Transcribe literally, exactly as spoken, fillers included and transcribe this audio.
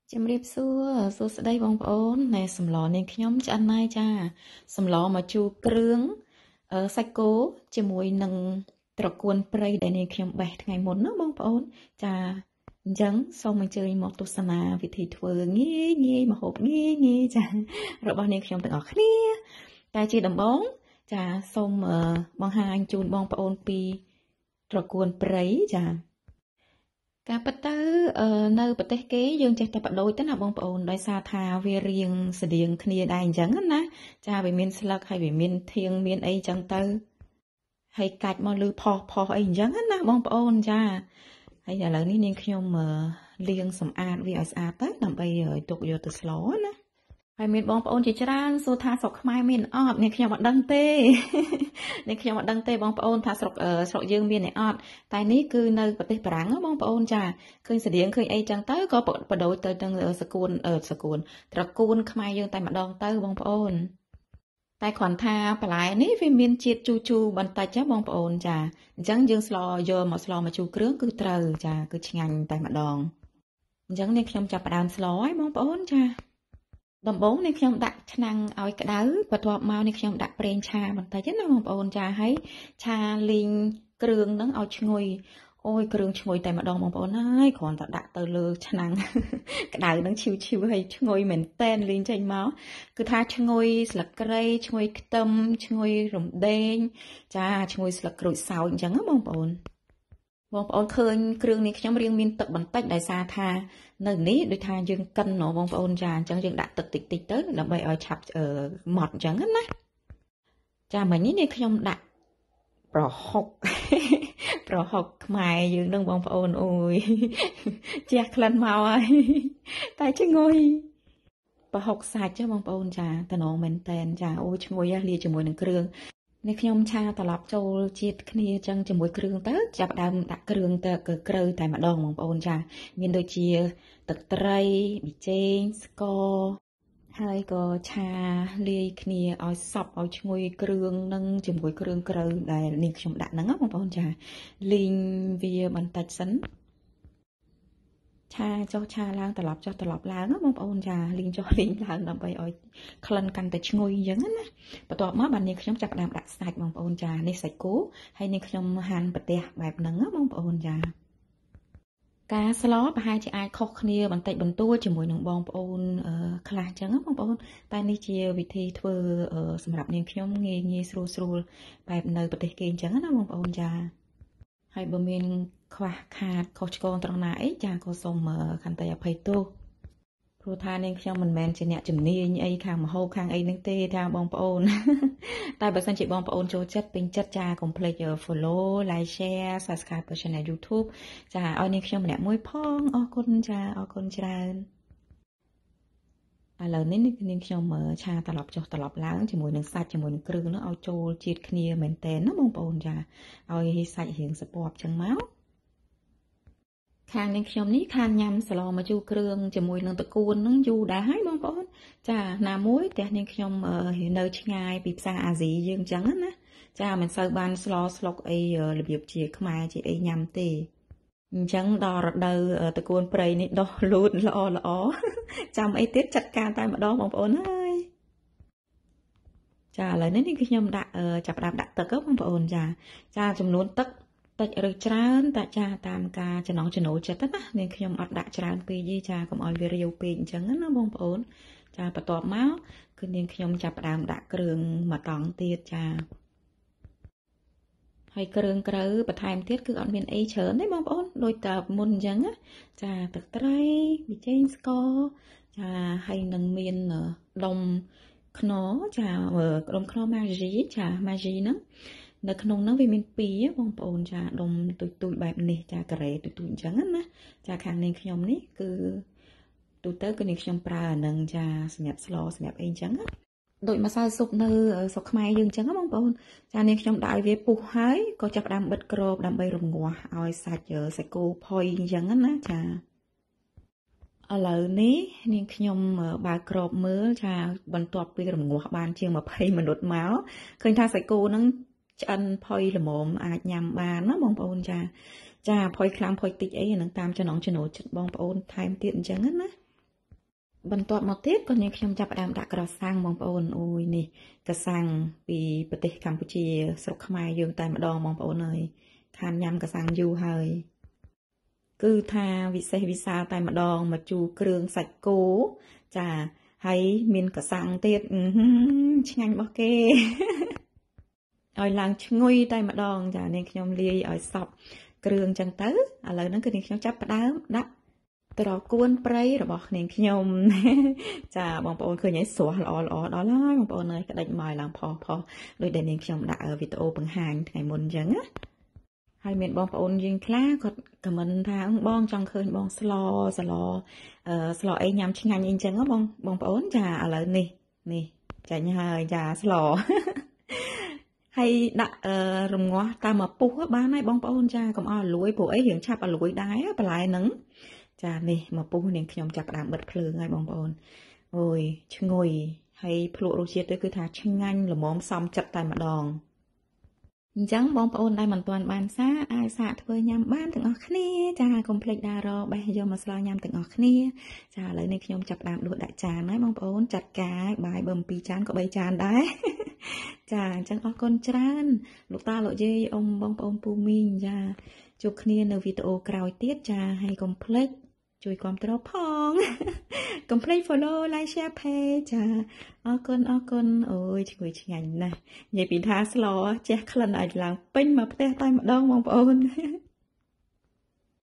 ជំរាបសួរសួស្តីបងប្អូនណែសម្លនាងខ្ញុំឆ្អិនហើយចាសម្លមកជូរគ្រឿងអឺសាច់គោជាមួយនឹងត្រកួនព្រៃដែលនាងខ្ញុំបេះថ្ងៃមុនណាបងប្អូនចាអញ្ចឹងសូមអញ្ជើញមកទស្សនាវិធីធ្វើងាយងាយម្ហូបងាយងាយចារបស់នាងខ្ញុំទាំងអស់គ្នាតែជាដំបូងចាសូមបង្ហាញជូនបងប្អូនពីត្រកួនព្រៃចាការពិតទៅនៅប្រទេសគេយើងចេះតែបដូរទៅណាបងប្អូនដោយសារថាវារៀងស្តៀងគ្នាដែរអញ្ចឹងណាចាវាមានស្លឹកហើយវាមានធាងមានអីអញ្ចឹងទៅហើយកាច់មកលឺផុសផុសអីអញ្ចឹងណាបងប្អូនចាហើយឥឡូវនេះនាងខ្ញុំលាងសម្អាតវាឲ្យស្អាតទៅដើម្បីទុកយកទៅស្លណាហើយមានបងប្អូនជាច្រើនសួរថាស្រុកខ្មែរមានអត់នាងខ្ញុំអត់ដឹងទេនាងខ្ញុំអត់ដឹងទេបងប្អូនថាស្រុកស្រុកយើងមានអត់តែនេះគឺនៅប្រទេសបារាំងបងប្អូនចាឃើញស្តៀងឃើញអីចឹងទៅក៏បដូរទៅនឹងសកួនអឺសកួនត្រកួនខ្មែរយើងតែម្ដងទៅបងប្អូនតែគ្រាន់ថាបន្លែនេះវាមានជាតិជូរជូរបន្តិចចាបងប្អូនចាអញ្ចឹងយើងស្លយកមកស្លមកជូរគ្រឿងគឺត្រូវចាគឺឆ្ងាញ់តែម្ដងអញ្ចឹងនាងខ្ញុំចាប់ផ្ដើមស្លហើយបងប្អូនចាដំបូងនេះខ្ញុំដាក់ឆ្នាំងឲ្យក្តៅបន្ទាប់មកនេះខ្ញុំដាក់ប្រេងឆាបន្តិចណាបងប្អូនចាហើយឆាលីងគ្រឿងហ្នឹងឲ្យឈ្ងុយអូយគ្រឿងឈ្ងុយតែម្ដងបងប្អូនហើយគ្រាន់តែដាក់ទៅលើឆ្នាំងក្តៅហ្នឹងឈឺឈឺហើយឈ្ងុយមែនតែនលីងចេញមកគឺថាឈ្ងុយស្លឹកគ្រៃឈ្ងុយខ្ទឹមឈ្ងុយរំដេងចាឈ្ងុយស្លឹកក្រូចសើចអញ្ចឹងណាបងប្អូនបងប្អូនឃើញគ្រឿងនេះខ្ញុំរៀងមានទឹកបន្តិចដោយសារថានៅនេះដូចថាយើងកិនណបងប្អូនចាអញ្ចឹងយើងដាក់ទឹកតិចតិចទៅដើម្បីឲ្យឆាប់ម៉ត់អញ្ចឹងណាចាមិញនេះខ្ញុំដាក់ប្រហុកប្រហុកខ្មែរយើងនឹងបងប្អូនអូយជះក្លិនមកហើយតែឈ្ងុយប្រហុកសាច់ចាបងប្អូនចាតំណងមែនតែនចាអូយឈ្ងុយលាយជាមួយនឹងគ្រឿងនេះខ្ញុំឆាត្រឡប់ចូលជាតិគ្នាចឹងជាមួយគ្រឿងទៅចាប់ដើមដាក់គ្រឿងទៅក្រើតែម្ដងបងប្អូនចាមានដូចជាទឹកត្រីប៊ីចេងស្ករហើយក៏ឆាលាយគ្នាឲ្យសព្វឲ្យឈ្ងុយគ្រឿងនឹងជាមួយគ្រឿងក្រើដែលនេះខ្ញុំដាក់ហ្នឹងបងប្អូនចាលីងវាបន្តិចសិនឆាចុះឆាឡើងត្រឡប់ចុះត្រឡប់ឡើងបងប្អូនចាលីងចុះលីងឡើងដើម្បីឲ្យក្លិនកាន់តែឈ្ងុយអញ្ចឹងណាបន្ទាប់មកបាទនាងខ្ញុំចាប់ផ្ដើមដាក់សាច់បងប្អូនចានេះសាច់គោហើយនាងខ្ញុំហាន់ប្រទះបែបហ្នឹងណាបងប្អូនចាការស្លប្រហែលជាអាចខុសគ្នាបន្តិចបន្តួចជាមួយនឹងបងប្អូនខ្លះអញ្ចឹងណាបងប្អូនតែនេះជាវិធីធ្វើសម្រាប់នាងខ្ញុំងាយងាយស្រួលស្រួលបែបនៅប្រទេសគេអញ្ចឹងណាបងប្អូនចាហើយបើមានខ្វះខាតខុសឆ្គងត្រង់ណាអីចាក៏សូមខន្តីអភ័យទោសព្រោះថានាងខ្ញុំមិនមែនជាអ្នកជំនាញអីខាងមហោបខាងអីហ្នឹងទេថាបងប្អូនតែបើសិនជាបងប្អូនចូលចិត្តពេញចិត្តចាកុំភ្លេច follow like share subscribe ទៅ channel YouTube ចាឲ្យនាងខ្ញុំម្នាក់មួយផងអរគុណចាអរគុណច្រើនឥឡូវនេះនាងខ្ញុំឆាត្រឡប់ចុះត្រឡប់ឡើងជាមួយនឹងសាច់ជាមួយនឹងគ្រឿងនោះឲ្យចូលជាតិគ្នាមែនតើណាបងប្អូនចាឲ្យសាច់រៀងសពប់ចឹងមកខាងនាងខ្ញុំនេះខានញ៉ាំស្លមកជូរគ្រឿងជាមួយនឹងតកួននឹងយូរដែរហើយបងប្អូនចាណាមួយផ្ទះនាងខ្ញុំនៅឆ្ងាយពីផ្សារអាស៊ីយើងអញ្ចឹងណាចាមិនសូវបានស្លស្លុកអីរបៀបជាខ្មែរជាអីញ៉ាំទេអញ្ចឹងដល់រដូវតកួនព្រៃនេះដុះលូតល្អល្អចាំអីទៀតចាត់ការតែម្ដងបងប្អូនហើយចាឥឡូវនេះខ្ញុំដាក់ចាប់ផ្ដើមដាក់ទឹកបងប្អូនចាចាចំនួនទឹកតិចឬច្រើនតែចាតាមការចំណង់ចំណូលចិត្តណានាងខ្ញុំអត់ដាក់ច្រើនពេកទេចាកុំឲ្យវារាវពេកអញ្ចឹងណាបងប្អូនចាបន្ទាប់មកគឺនាងខ្ញុំចាប់ផ្ដើមដាក់គ្រឿងមួយតង់ទៀតចាហើយគ្រឿងក្រៅបន្ថែមទៀតគឺអត់មានអីច្រើនទេបងប្អូនដូចតែមុនអញ្ចឹងណាចាទឹកត្រីប៊ីចេងស្ករចាហើយនឹងមានដុំខ្នុរចាដុំខ្នុរម៉ាជីចាម៉ាជីហ្នឹងនៅក្នុងហ្នឹងវាមានពីរបងប្អូនចាដុំទូចទូចបែបនេះចាការ៉េទូចទូចអញ្ចឹងណាចាខាងនាងខ្ញុំនេះគឺទូទៅគឺនាងខ្ញុំប្រើអានឹងចាសម្រាប់ស្លសម្រាប់អីអញ្ចឹងណាដូចម្សៅស៊ុបនៅស្រុកខ្មែរយើងអញ្ចឹងណាបងប្អូនចានាងខ្ញុំដាក់ឲ្យវាពុះហើយក៏ចាប់ផ្ដើមបិទក្របដើម្បីរងាស់ឲ្យសាច់សាច់គោផុយអញ្ចឹងណាចាឥឡូវនេះនាងខ្ញុំបើកក្របមើលចាបន្ទាប់ពីរងាស់បានជាងยี่สิบមិនិតមកឃើញថាសាច់គោហ្នឹងឆ្អិនផុយល្មមអាចញ៉ាំបានណាបងប្អូនចាចាផុយខ្លាំងផុយតិចអីហ្នឹងតាមចំណង់ចំណូលចិត្តបងប្អូនថែមទៀតអញ្ចឹងណាបន្ទាប់មកទៀតក៏នាងខ្ញុំចាប់ផ្ដើមដាក់ក្រសាំងបងប្អូនអូយនេះក្រសាំងពីប្រទេសកម្ពុជាស្រុកខ្មែរយើងតែម្ដងបងប្អូនអើយខានញ៉ាំក្រសាំងយូរហើយគឺថាវិសេសវិសាលតែម្ដងមកជូរគ្រឿងសាច់គោចាហើយមានក្រសាំងទៀតឆ្ងាញ់របស់គេឲ្យឡើងឈ្ងុយតែម្ដងចានាងខ្ញុំលាយឲ្យសព្វគ្រឿងចឹងទៅឥឡូវហ្នឹងគឺនាងខ្ញុំចាប់ផ្ដើមដាក់ត្រកួនព្រៃរបស់នាងខ្ញុំចាបងប្អូនឃើញហើយស្រស់ល្អល្អដល់ហើយបងប្អូនអើយក្តិចមកឲ្យឡើងផុសផុសដូចដែលនាងខ្ញុំដាក់វីដេអូបង្ហាញថ្ងៃមុនអញ្ចឹងណាហើយមានបងប្អូនយើងខ្លះគាត់ខមមិនថាបងចង់ឃើញបងស្លស្លអឺស្លអីញ៉ាំឆ្ងាញ់អីអញ្ចឹងបងបងប្អូនចាឥឡូវនេះនេះចាញ់ហើយចាស្លហើយដាក់រងាស់តាមមកពុះបានហើយបងប្អូនចាកុំឲ្យលួយព្រោះអីរៀងឆាប់ឲ្យលួយដែរបន្លែហ្នឹងចានេះមកពុះនាងខ្ញុំចាប់ផ្ដើមបិទភ្លើងហើយបងប្អូនអូយឈ្ងុយហើយភ្លក់រសជាតិទៅគឺថាឆ្ងាញ់ល្មមសមចិត្តតែម្ដងអញ្ចឹងបងប្អូនដែលមិនទាន់បានសាអាចសាកធ្វើញ៉ាំបានទាំងអស់គ្នាចាកុំភ្លេចដាក់របេះយកមកស្លញ៉ាំទាំងអស់គ្នាចាឥឡូវនេះខ្ញុំចាប់ផ្ដើមដួសដាក់ចានហើយបងប្អូនចាត់ការបាយបើពីរចានក៏បីចានដែរចាអញ្ចឹងអរគុណច្រើនលោកតាលោកយាយអ៊ំបងប្អូនពូមីងចាជួបគ្នានៅវីដេអូក្រោយទៀតចាហើយកុំភ្លេចជួយគាំទ្រផងកុំភ្លេច follow like share page ចាអរគុណអរគុណអូយឈ្ងុយឆ្ងាញ់ណាស់និយាយពីថាស្លចេះក្លិនឲ្យឡើងពេញមកផ្ទះតែម្ដងបងប្អូន